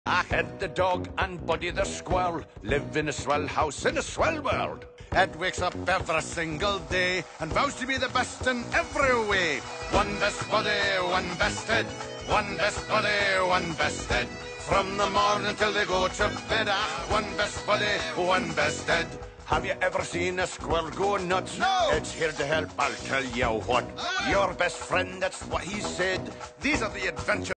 I had the dog and Buddy the squirrel live in a swell house in a swell world. Ed wakes up every single day and vows to be the best in every way. One best buddy, one best Ed. One best buddy, one best Ed. From the morning till they go to bed, one best buddy, one best Ed. Have you ever seen a squirrel go nuts? No! Ed's here to help, I'll tell you what. Your best friend, that's what he said. These are the adventures